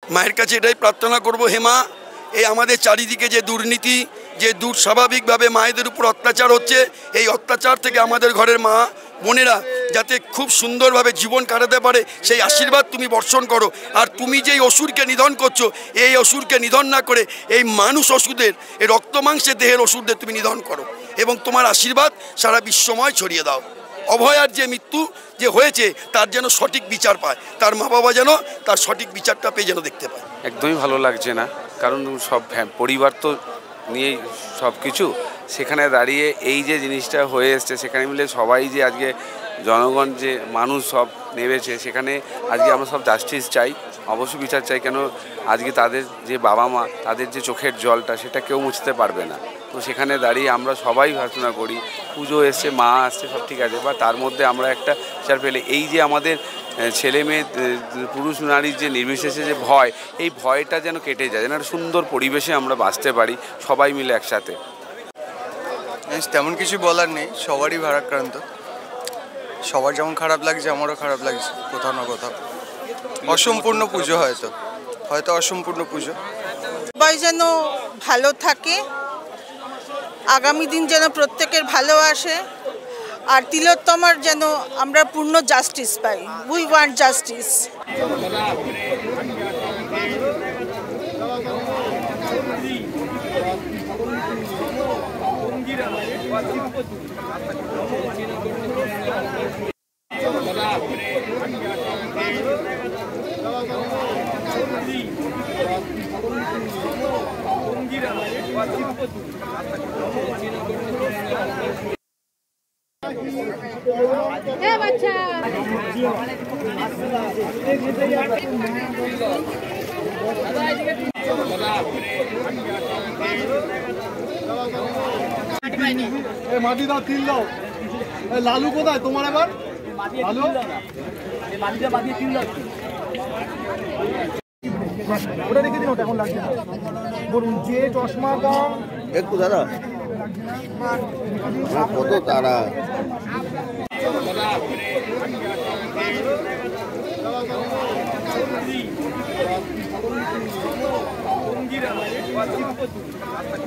মায়ের কাছে এটাই প্রার্থনা করব, হে মা, এই আমাদের চারিদিকে যে দুর্নীতি, যে স্বাভাবিকভাবে মায়েদের উপর অত্যাচার হচ্ছে, এই অত্যাচার থেকে আমাদের ঘরের মা বোনেরা যাতে খুব সুন্দরভাবে জীবন কাটাতে পারে সেই আশীর্বাদ তুমি বর্ষণ করো। আর তুমি যেই অসুরকে নিধন করছো, এই অসুরকে নিধন না করে এই মানুষ অসুরদের, এই রক্ত মাংসের দেহের অসুরদের তুমি নিধন করো এবং তোমার আশীর্বাদ সারা বিশ্বময় ছড়িয়ে দাও। অভয়ার যে মৃত্যু যে হয়েছে তার যেন সঠিক বিচার পায়, তার মা বাবা যেন তার সঠিক বিচারটা পেয়ে যেন দেখতে পায়। একদমই ভালো লাগছে না, কারণ সব পরিবার তো নিয়েই সব কিছু, সেখানে দাঁড়িয়ে এই যে জিনিসটা হয়ে এসছে, সেখানে মিলে সবাই যে আজকে জনগণ যে মানুষ সব নেমেছে, সেখানে আজকে আমরা সব জাস্টিস চাই, অবশ্যই বিচার চাই। কেন আজকে তাদের যে বাবা মা, তাদের যে চোখের জলটা, সেটা কেউ মুছতে পারবে না। তো সেখানে দাঁড়িয়ে আমরা সবাই প্রার্থনা করি, পুজো এসছে, মা আসছে, সব ঠিক আছে, বা তার মধ্যে আমরা একটা বিচার পেলে এই যে আমাদের ছেলে মেয়ে পুরুষ নারীর যে নির্বিশেষে যে ভয়, এই ভয়টা যেন কেটে যায়, যেন একটা সুন্দর পরিবেশে আমরা বাঁচতে পারি সবাই মিলে একসাথে। তেমন কিছু বলার নেই, সবারই ভারাক্রান্ত, সবার যেমন খারাপ লাগছে আমারও খারাপ লাগছে কোথাও না কোথাও। অসম্পূর্ণ পুজো, হয়তো অসম্পূর্ণ পুজো। সবাই যেন ভালো থাকে, আগামী দিন যেন প্রত্যেকের ভালো আসে, আর তিলোত্তমার যেন আমরা পূর্ণ জাস্টিস পাই। We want justice. বাচ্চা মাটি দাও, তিল দাও। লালু কোথায় তোমার? এবার লালু ওটা রেখে দিন, ওটা এখন লাগছে না। বলুন যে চশমা দাম একটু দাদা, কত তারা মন্দির